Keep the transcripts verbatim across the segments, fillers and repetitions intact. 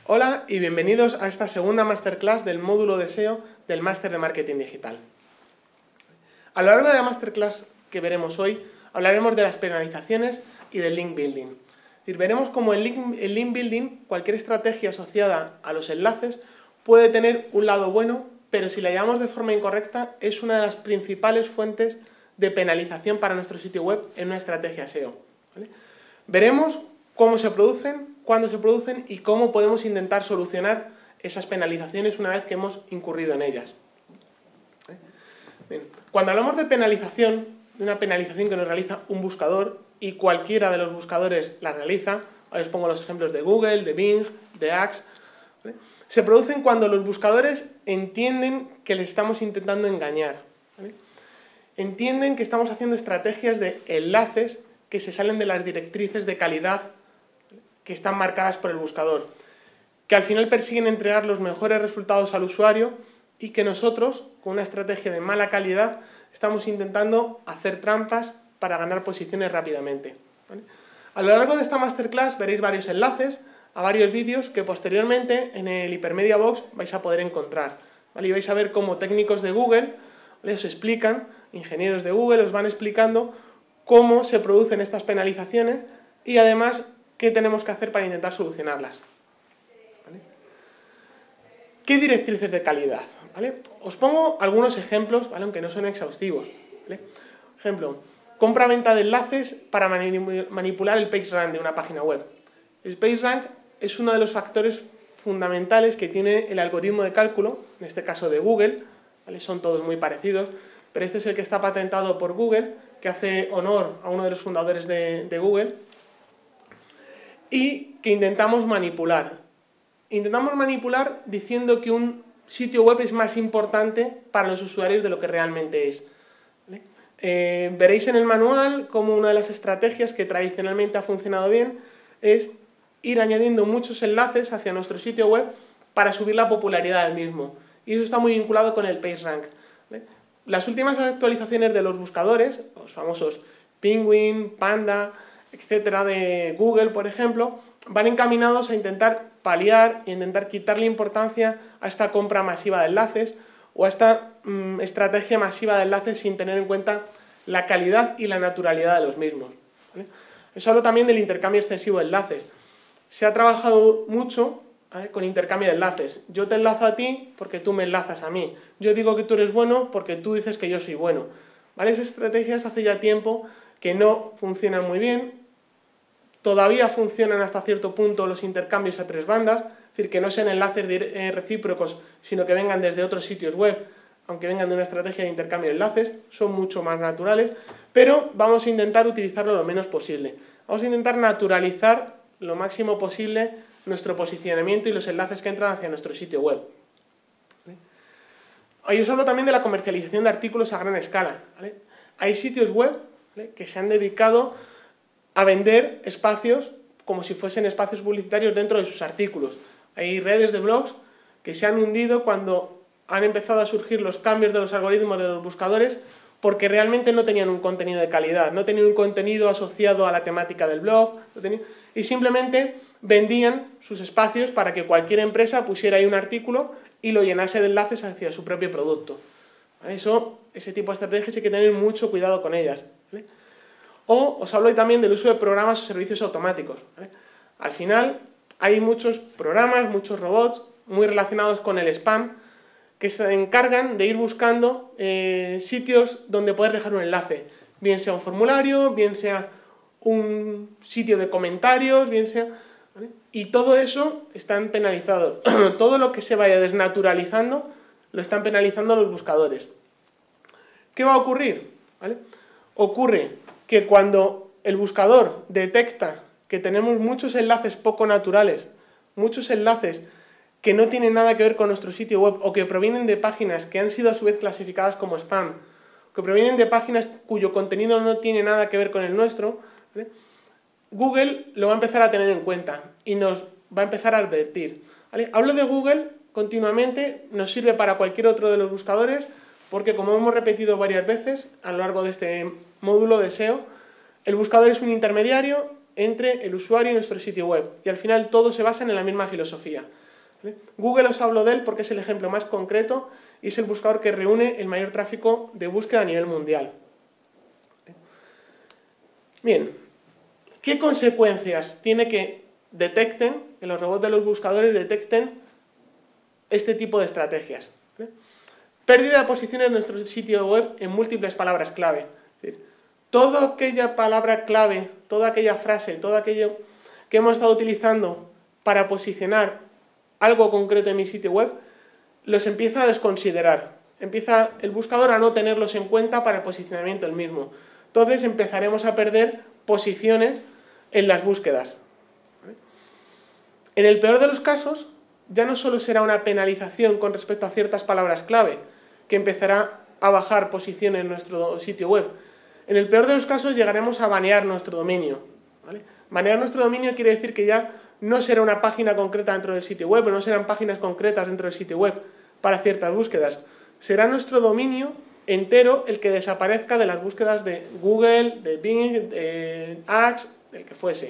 Hola y bienvenidos a esta segunda masterclass del módulo de S E O del Máster de Marketing Digital. A lo largo de la masterclass que veremos hoy, hablaremos de las penalizaciones y del link building. Es decir, veremos cómo el link, el link building, cualquier estrategia asociada a los enlaces, puede tener un lado bueno, pero si la llevamos de forma incorrecta, es una de las principales fuentes de penalización para nuestro sitio web en una estrategia S E O. ¿Vale? Veremos cómo se producen, cuándo se producen y cómo podemos intentar solucionar esas penalizaciones una vez que hemos incurrido en ellas. Bien. Cuando hablamos de penalización, de una penalización que nos realiza un buscador y cualquiera de los buscadores la realiza, ahora os pongo los ejemplos de Google, de Bing, de Axe, ¿vale? Se producen cuando los buscadores entienden que les estamos intentando engañar, ¿vale? Entienden que estamos haciendo estrategias de enlaces que se salen de las directrices de calidad que están marcadas por el buscador, que al final persiguen entregar los mejores resultados al usuario y que nosotros, con una estrategia de mala calidad, estamos intentando hacer trampas para ganar posiciones rápidamente, ¿vale? A lo largo de esta masterclass veréis varios enlaces a varios vídeos que posteriormente en el Hipermedia Box vais a poder encontrar, ¿vale? Y vais a ver cómo técnicos de Google, ¿vale?, os explican, ingenieros de Google os van explicando cómo se producen estas penalizaciones y además qué tenemos que hacer para intentar solucionarlas, ¿vale? ¿Qué directrices de calidad? ¿Vale? Os pongo algunos ejemplos, ¿vale?, aunque no son exhaustivos, ¿vale? Ejemplo, compra-venta de enlaces para manipular el PageRank de una página web. El PageRank es uno de los factores fundamentales que tiene el algoritmo de cálculo, en este caso de Google, ¿vale? Son todos muy parecidos, pero este es el que está patentado por Google, que hace honor a uno de los fundadores de, de Google, y que intentamos manipular. Intentamos manipular diciendo que un sitio web es más importante para los usuarios de lo que realmente es, ¿vale? Eh, veréis en el manual cómo una de las estrategias que tradicionalmente ha funcionado bien es ir añadiendo muchos enlaces hacia nuestro sitio web para subir la popularidad del mismo. Y eso está muy vinculado con el PageRank, ¿vale? Las últimas actualizaciones de los buscadores, los famosos Penguin, Panda, etcétera, de Google, por ejemplo, van encaminados a intentar paliar e intentar quitarle importancia a esta compra masiva de enlaces o a esta mmm, estrategia masiva de enlaces sin tener en cuenta la calidad y la naturalidad de los mismos, ¿vale? Os hablo también del intercambio extensivo de enlaces. Se ha trabajado mucho, ¿vale?, con intercambio de enlaces. Yo te enlazo a ti porque tú me enlazas a mí. Yo digo que tú eres bueno porque tú dices que yo soy bueno, ¿vale? Esas estrategias hace ya tiempo que no funcionan muy bien. Todavía funcionan hasta cierto punto los intercambios a tres bandas, es decir, que no sean enlaces recíprocos, sino que vengan desde otros sitios web, aunque vengan de una estrategia de intercambio de enlaces, son mucho más naturales, pero vamos a intentar utilizarlo lo menos posible. Vamos a intentar naturalizar lo máximo posible nuestro posicionamiento y los enlaces que entran hacia nuestro sitio web. Hoy os hablo también de la comercialización de artículos a gran escala, ¿vale? Hay sitios web, ¿vale?, que se han dedicado a vender espacios como si fuesen espacios publicitarios dentro de sus artículos. Hay redes de blogs que se han hundido cuando han empezado a surgir los cambios de los algoritmos de los buscadores porque realmente no tenían un contenido de calidad, no tenían un contenido asociado a la temática del blog, no tenían, y simplemente vendían sus espacios para que cualquier empresa pusiera ahí un artículo y lo llenase de enlaces hacia su propio producto, ¿vale? Eso, ese tipo de estrategias hay que tener mucho cuidado con ellas, ¿vale? O os hablo también del uso de programas o servicios automáticos, ¿vale? Al final hay muchos programas, muchos robots muy relacionados con el spam que se encargan de ir buscando eh, sitios donde poder dejar un enlace, bien sea un formulario, bien sea un sitio de comentarios, bien sea, ¿vale? Y todo eso están penalizados. Todo lo que se vaya desnaturalizando lo están penalizando los buscadores. ¿Qué va a ocurrir? ¿Vale? Ocurre que cuando el buscador detecta que tenemos muchos enlaces poco naturales, muchos enlaces que no tienen nada que ver con nuestro sitio web o que provienen de páginas que han sido a su vez clasificadas como spam, que provienen de páginas cuyo contenido no tiene nada que ver con el nuestro, ¿vale?, Google lo va a empezar a tener en cuenta y nos va a empezar a advertir, ¿vale? Hablo de Google continuamente, nos sirve para cualquier otro de los buscadores porque, como hemos repetido varias veces a lo largo de este módulo de S E O, el buscador es un intermediario entre el usuario y nuestro sitio web. Y al final todos se basan en la misma filosofía. ¿Vale? Google os hablo de él porque es el ejemplo más concreto y es el buscador que reúne el mayor tráfico de búsqueda a nivel mundial. Bien, ¿qué consecuencias tiene que detecten, que los robots de los buscadores detecten este tipo de estrategias? ¿Vale? Pérdida de posiciones en nuestro sitio web en múltiples palabras clave. Es decir, toda aquella palabra clave, toda aquella frase, todo aquello que hemos estado utilizando para posicionar algo concreto en mi sitio web, los empieza a desconsiderar. Empieza el buscador a no tenerlos en cuenta para el posicionamiento del mismo. Entonces empezaremos a perder posiciones en las búsquedas. En el peor de los casos, ya no solo será una penalización con respecto a ciertas palabras clave, que empezará a bajar posiciones en nuestro sitio web. En el peor de los casos llegaremos a banear nuestro dominio. ¿Vale? Banear nuestro dominio quiere decir que ya no será una página concreta dentro del sitio web, o no serán páginas concretas dentro del sitio web para ciertas búsquedas. Será nuestro dominio entero el que desaparezca de las búsquedas de Google, de Bing, de Axe, del que fuese.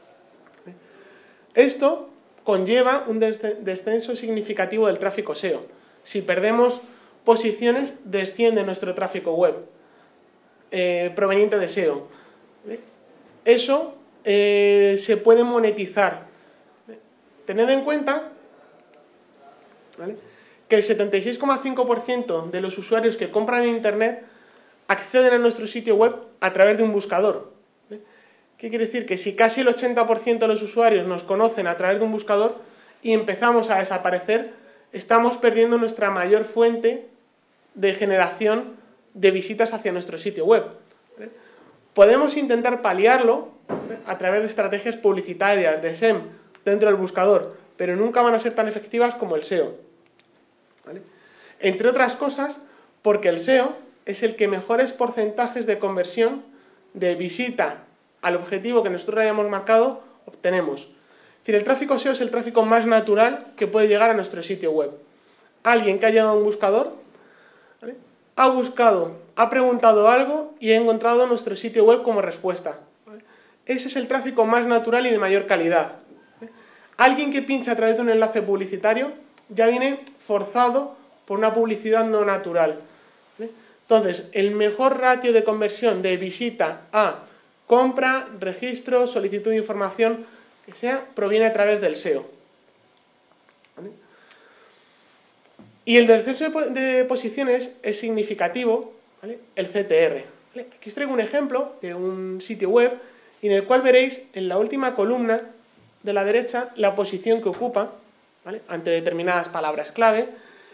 Esto conlleva un descenso significativo del tráfico S E O. Si perdemos posiciones, desciende nuestro tráfico web eh, proveniente de S E O. Eso eh, se puede monetizar. Tened en cuenta, ¿vale?, que el setenta y seis coma cinco por ciento de los usuarios que compran en Internet acceden a nuestro sitio web a través de un buscador. ¿Vale? ¿Qué quiere decir? Que si casi el ochenta por ciento de los usuarios nos conocen a través de un buscador y empezamos a desaparecer, estamos perdiendo nuestra mayor fuente de generación de visitas hacia nuestro sitio web. ¿Vale? Podemos intentar paliarlo, ¿vale?, a través de estrategias publicitarias, de S E M, dentro del buscador, pero nunca van a ser tan efectivas como el S E O. ¿Vale? Entre otras cosas, porque el S E O es el que mejores porcentajes de conversión de visita al objetivo que nosotros hayamos marcado obtenemos. Es decir, el tráfico S E O es el tráfico más natural que puede llegar a nuestro sitio web. Alguien que ha llegado a un buscador, ¿vale?, ha buscado, ha preguntado algo y ha encontrado nuestro sitio web como respuesta. ¿Vale? Ese es el tráfico más natural y de mayor calidad. ¿Vale? Alguien que pincha a través de un enlace publicitario ya viene forzado por una publicidad no natural. ¿Vale? Entonces, el mejor ratio de conversión de visita a compra, registro, solicitud de información, que sea, proviene a través del S E O. ¿Vale? Y el descenso de posiciones es significativo, ¿vale?, el C T R. ¿Vale? Aquí os traigo un ejemplo de un sitio web en el cual veréis en la última columna de la derecha la posición que ocupa, ¿vale?, ante determinadas palabras clave,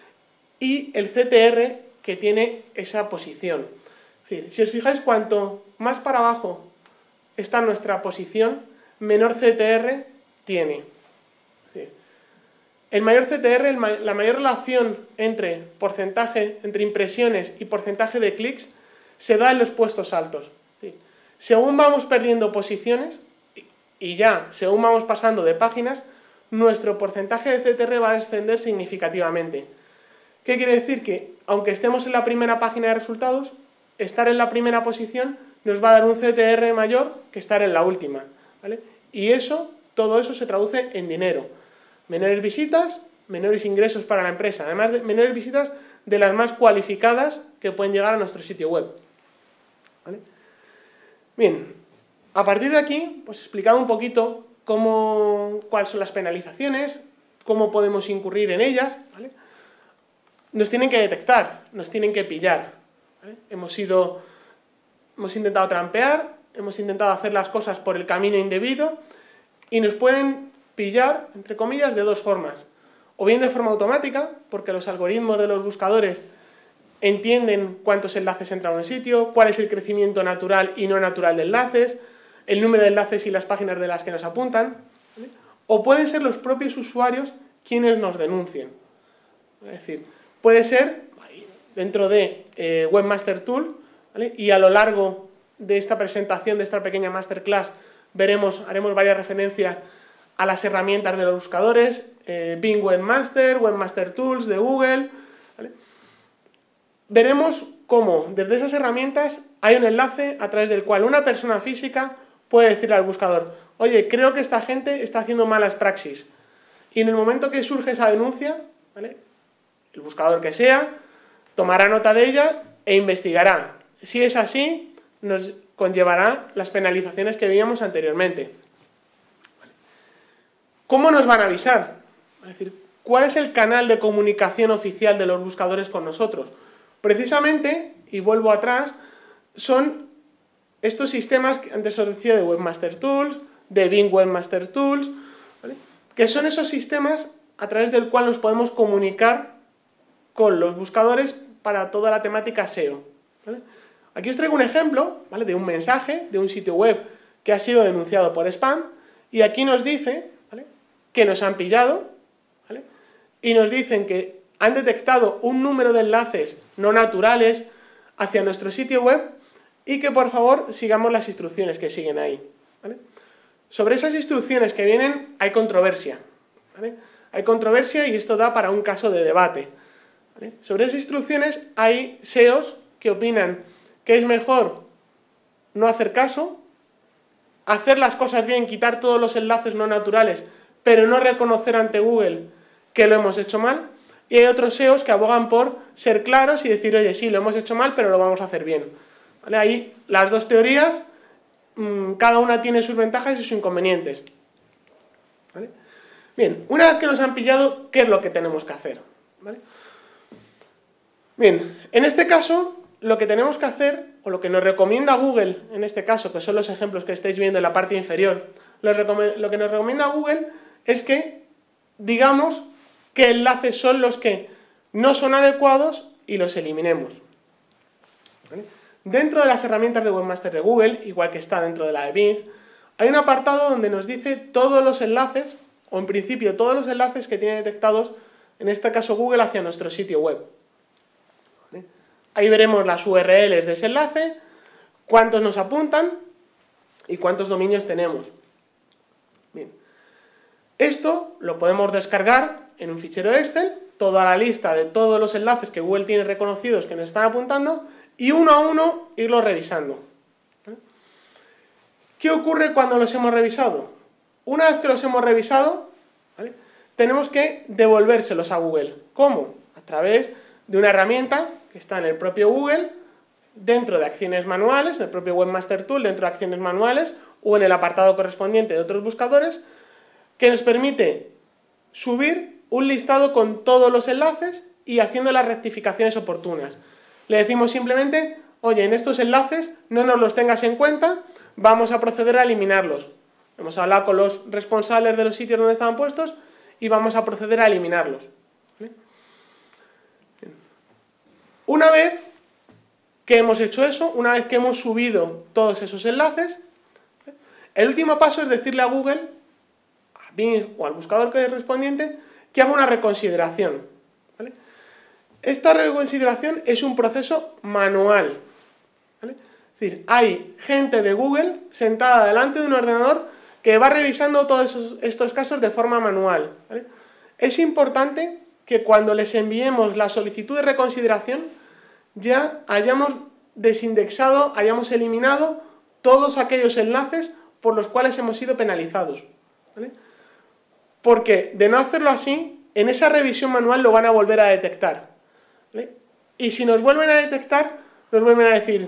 y el C T R que tiene esa posición. Es decir, si os fijáis, cuanto más para abajo está nuestra posición, menor C T R tiene. Es decir, el mayor C T R, el ma la mayor relación entre porcentaje, entre impresiones y porcentaje de clics, se da en los puestos altos. Es decir, según vamos perdiendo posiciones, y ya según vamos pasando de páginas, nuestro porcentaje de C T R va a descender significativamente. ¿Qué quiere decir? Que aunque estemos en la primera página de resultados, estar en la primera posición nos va a dar un C T R mayor que estar en la última, ¿vale? Y eso, todo eso se traduce en dinero. Menores visitas, menores ingresos para la empresa, además de menores visitas de las más cualificadas que pueden llegar a nuestro sitio web. ¿Vale? Bien, a partir de aquí, pues he explicado un poquito cómo, cuáles son las penalizaciones, cómo podemos incurrir en ellas, ¿vale? Nos tienen que detectar, nos tienen que pillar, ¿vale? Hemos ido, hemos intentado trampear, hemos intentado hacer las cosas por el camino indebido y nos pueden pillar, entre comillas, de dos formas. O bien de forma automática, porque los algoritmos de los buscadores entienden cuántos enlaces entran a un sitio, cuál es el crecimiento natural y no natural de enlaces, el número de enlaces y las páginas de las que nos apuntan, ¿vale? O pueden ser los propios usuarios quienes nos denuncien. Es decir, puede ser dentro de eh, Webmaster Tool, ¿vale?, y a lo largo de esta presentación, de esta pequeña masterclass, veremos, haremos varias referencias a las herramientas de los buscadores, eh, Bing Webmaster, Webmaster Tools de Google, ¿vale? Veremos cómo desde esas herramientas hay un enlace a través del cual una persona física puede decirle al buscador, oye, creo que esta gente está haciendo malas praxis. Y en el momento que surge esa denuncia, ¿vale?, el buscador que sea, tomará nota de ella e investigará. Si es así, nos conllevará las penalizaciones que veíamos anteriormente. ¿Cómo nos van a avisar? Es decir, ¿cuál es el canal de comunicación oficial de los buscadores con nosotros? Precisamente, y vuelvo atrás, son estos sistemas que antes os decía de Webmaster Tools, de Bing Webmaster Tools, ¿vale?, que son esos sistemas a través del cual nos podemos comunicar con los buscadores para toda la temática S E O, ¿vale? Aquí os traigo un ejemplo, ¿vale?, de un mensaje de un sitio web que ha sido denunciado por spam, y aquí nos dice, ¿vale?, que nos han pillado, ¿vale?, y nos dicen que han detectado un número de enlaces no naturales hacia nuestro sitio web y que por favor sigamos las instrucciones que siguen ahí, ¿vale? Sobre esas instrucciones que vienen hay controversia, ¿vale? Hay controversia y esto da para un caso de debate, ¿vale? Sobre esas instrucciones hay S E Os que opinan que es mejor no hacer caso, hacer las cosas bien, quitar todos los enlaces no naturales, pero no reconocer ante Google que lo hemos hecho mal. Y hay otros S E Os que abogan por ser claros y decir, oye, sí, lo hemos hecho mal, pero lo vamos a hacer bien, ¿vale? Ahí las dos teorías, mmm, cada una tiene sus ventajas y sus inconvenientes, ¿vale? Bien, una vez que nos han pillado, ¿qué es lo que tenemos que hacer? ¿Vale? Bien, en este caso, lo que tenemos que hacer, o lo que nos recomienda Google, en este caso, que son los ejemplos que estáis viendo en la parte inferior, lo, lo que nos recomienda Google es que digamos qué enlaces son los que no son adecuados y los eliminemos, ¿vale? Dentro de las herramientas de Webmaster de Google, igual que está dentro de la de Bing, hay un apartado donde nos dice todos los enlaces, o en principio todos los enlaces que tiene detectados, en este caso Google, hacia nuestro sitio web, ¿vale? Ahí veremos las U R Ls de ese enlace, cuántos nos apuntan y cuántos dominios tenemos. Bien. Esto lo podemos descargar en un fichero Excel, toda la lista de todos los enlaces que Google tiene reconocidos que nos están apuntando, y uno a uno irlo revisando, ¿vale? ¿Qué ocurre cuando los hemos revisado? Una vez que los hemos revisado, ¿vale?, tenemos que devolvérselos a Google. ¿Cómo? A través de una herramienta que está en el propio Google, dentro de acciones manuales, en el propio Webmaster Tool, dentro de acciones manuales, o en el apartado correspondiente de otros buscadores, que nos permite subir un listado con todos los enlaces y haciendo las rectificaciones oportunas. Le decimos simplemente, oye, en estos enlaces no nos los tengas en cuenta, vamos a proceder a eliminarlos. Hemos hablado con los responsables de los sitios donde estaban puestos y vamos a proceder a eliminarlos, ¿vale? Una vez que hemos hecho eso, una vez que hemos subido todos esos enlaces, el último paso es decirle a Google, a Bing o al buscador correspondiente, que haga una reconsideración, ¿vale? Esta reconsideración es un proceso manual, ¿vale? Es decir, hay gente de Google sentada delante de un ordenador que va revisando todos esos, estos casos de forma manual, ¿vale? Es importante que cuando les enviemos la solicitud de reconsideración ya hayamos desindexado, hayamos eliminado todos aquellos enlaces por los cuales hemos sido penalizados, ¿vale? Porque de no hacerlo así, en esa revisión manual lo van a volver a detectar, ¿vale? Y si nos vuelven a detectar, nos vuelven a decir,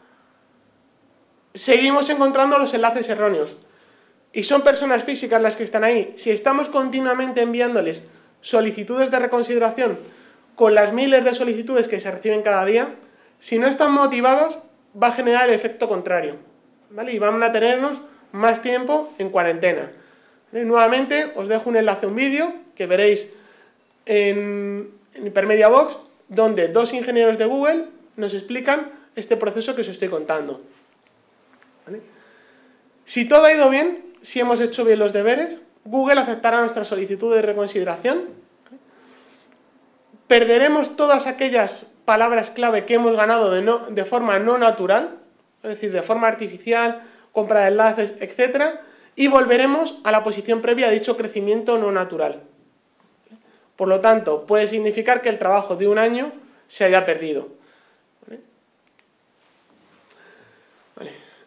seguimos encontrando los enlaces erróneos. Y son personas físicas las que están ahí. Si estamos continuamente enviándoles solicitudes de reconsideración con las miles de solicitudes que se reciben cada día, si no están motivadas, va a generar el efecto contrario, ¿vale? Y van a tenernos más tiempo en cuarentena. ¿Vale? Nuevamente os dejo un enlace a un vídeo que veréis en, en Hypermedia Box, donde dos ingenieros de Google nos explican este proceso que os estoy contando, ¿vale? Si todo ha ido bien, si hemos hecho bien los deberes, Google aceptará nuestra solicitud de reconsideración, ¿vale? Perderemos todas aquellas palabras clave que hemos ganado de, no, de forma no natural, es decir, de forma artificial, compra de enlaces, etcétera, y volveremos a la posición previa a dicho crecimiento no natural. Por lo tanto, puede significar que el trabajo de un año se haya perdido, ¿vale? Vale.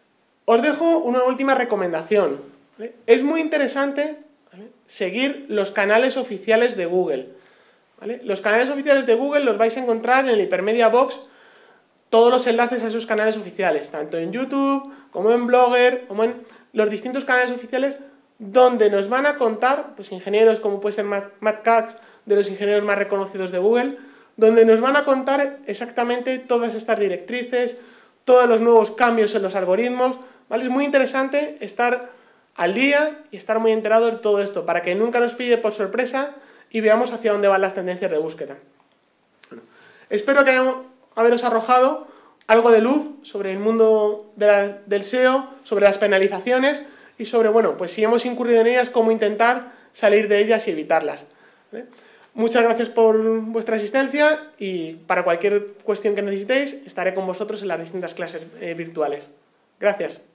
Os dejo una última recomendación, ¿vale? Es muy interesante, ¿vale?, seguir los canales oficiales de Google, ¿vale? Los canales oficiales de Google los vais a encontrar en el Hypermedia Box, todos los enlaces a esos canales oficiales, tanto en YouTube, como en Blogger, como en los distintos canales oficiales, donde nos van a contar, pues ingenieros como puede ser Matt, Matt Katz, de los ingenieros más reconocidos de Google, donde nos van a contar exactamente todas estas directrices, todos los nuevos cambios en los algoritmos, ¿vale? Es muy interesante estar al día y estar muy enterado de todo esto, para que nunca nos pille por sorpresa y veamos hacia dónde van las tendencias de búsqueda. Bueno, espero que hayamos, haberos arrojado algo de luz sobre el mundo de la, del S E O, sobre las penalizaciones y sobre, bueno, pues si hemos incurrido en ellas, cómo intentar salir de ellas y evitarlas, ¿vale? Muchas gracias por vuestra asistencia y para cualquier cuestión que necesitéis estaré con vosotros en las distintas clases eh, virtuales. Gracias.